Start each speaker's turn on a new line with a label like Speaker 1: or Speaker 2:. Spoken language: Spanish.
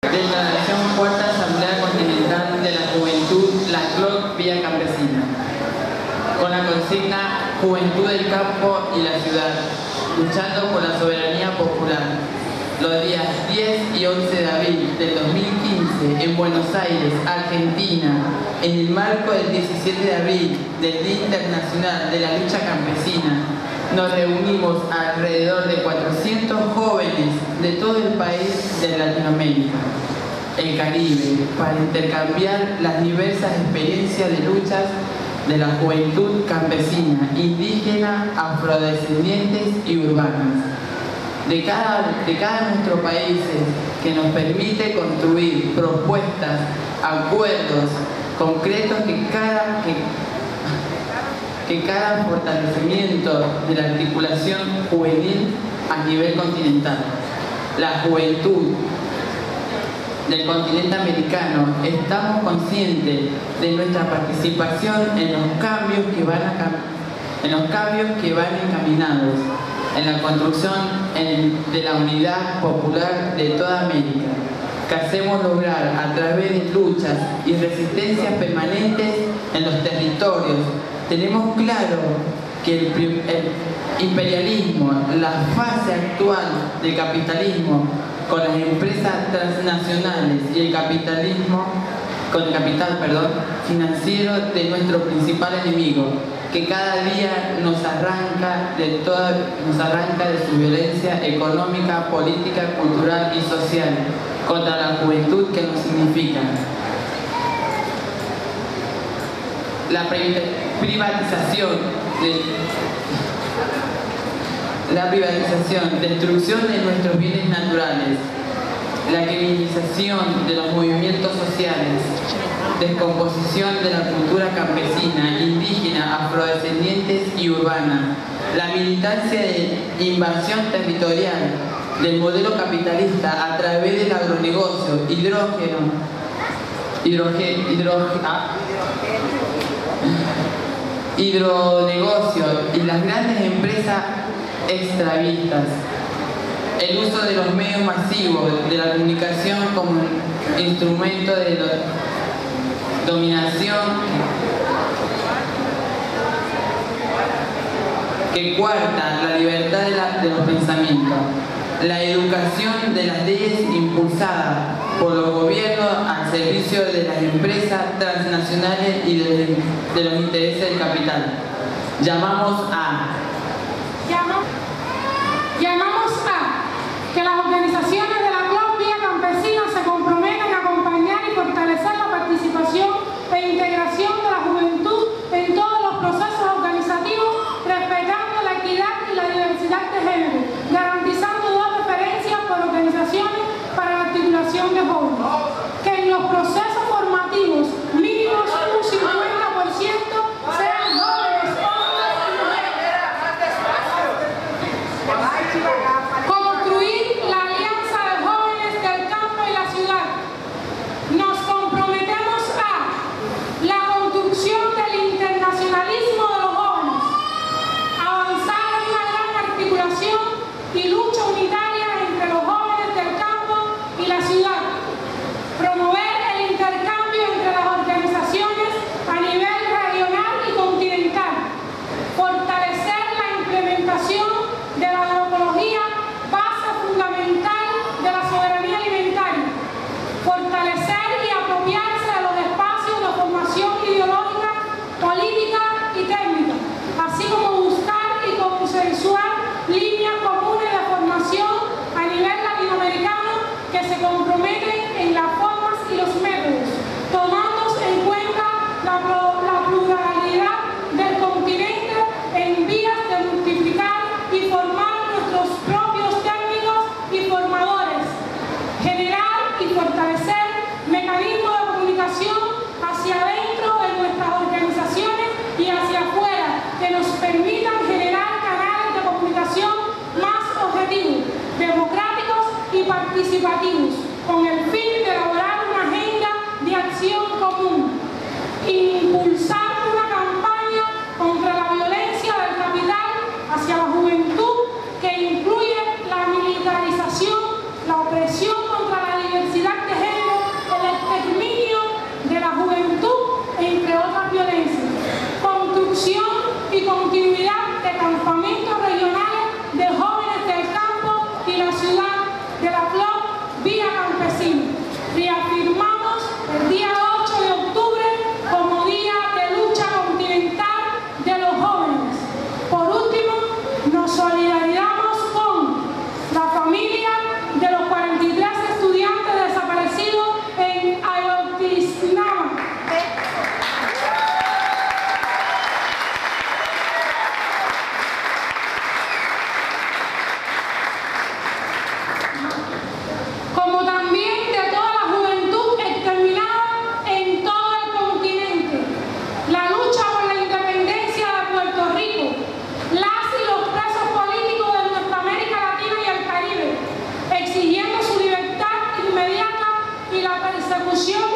Speaker 1: Declaración Cuarta Asamblea Continental de la Juventud, la CLOC Vía Campesina. Con la consigna Juventud del Campo y la Ciudad, luchando por la soberanía popular. Los días 10 y 11 de abril del 2015 en Buenos Aires, Argentina, en el marco del 17 de abril del Día Internacional de la Lucha Campesina, nos reunimos alrededor de 400 jóvenes de todo el país de Latinoamérica, el Caribe, para intercambiar las diversas experiencias de luchas de la juventud campesina, indígena, afrodescendientes y urbanas de cada de nuestros países, que nos permite construir propuestas, acuerdos concretos que cada fortalecimiento de la articulación juvenil a nivel continental. La juventud del continente americano estamos conscientes de nuestra participación en los cambios que van encaminados en la construcción de la unidad popular de toda América, que hacemos lograr a través de luchas y resistencias permanentes en los territorios. Tenemos claro que el imperialismo, la fase actual del capitalismo con las empresas transnacionales y el capitalismo con el capital financiero de nuestro principal enemigo, que cada día nos arranca de su violencia económica, política, cultural y social contra la juventud que nos significa. La privatización, destrucción de nuestros bienes naturales, la criminalización de los movimientos sociales, descomposición de la cultura campesina, indígena, afrodescendientes y urbana, la militancia de invasión territorial del modelo capitalista a través del agronegocio, hidronegocio y las grandes empresas extravistas, el uso de los medios masivos de la comunicación como instrumento de dominación que coarta la libertad de los pensamientos, la educación de las leyes impulsadas por los gobiernos al servicio de las empresas transnacionales y de los intereses del capital. Llamamos a
Speaker 2: que las organizaciones de la CLOC Vía Campesina se comprometan a acompañar y fortalecer la participación e integración de la juventud en todos los procesos organizativos, respetando la equidad y la diversidad de género, garantizando dos referencias por organizaciones para la articulación de jóvenes, que en los procesos formativos mínimos un 50% sean jóvenes, hombres y mujeres. Construir la alianza de jóvenes del campo y la ciudad. Nos comprometemos a la construcción del internacionalismo de los jóvenes, avanzar en una gran articulación y lucha unitaria entre los jóvenes del campo y la ciudad, promover el intercambio entre las organizaciones a nivel regional y continental, fortalecer la implementación de la agroecología, base fundamental de la soberanía alimentaria, fortalecer y apropiarse de los espacios de formación ideológica, política y técnica, así como buscar y consensuar líneas comunes de formación a nivel latinoamericano que se comprometen en las formas y los métodos, tomando en cuenta la pluralidad del continente en vías de multiplicar y formar nuestros propios técnicos y formadores, generar y fortalecer mecanismos de comunicación hacia adentro de nuestras organizaciones y hacia afuera, que nos permitan generar canales de comunicación más objetivos, democráticos y participativos, con el fin de elaborar una agenda campesino. Reafirmamos el día 8 de octubre como Día de Lucha Continental de los Jóvenes. Por último, nos solidarizamos con la familia de los 43 estudiantes desaparecidos en Ayotzinapa. Como también de toda la juventud exterminada en todo el continente. La lucha por la independencia de Puerto Rico, las y los presos políticos de nuestra América Latina y el Caribe, exigiendo su libertad inmediata y la persecución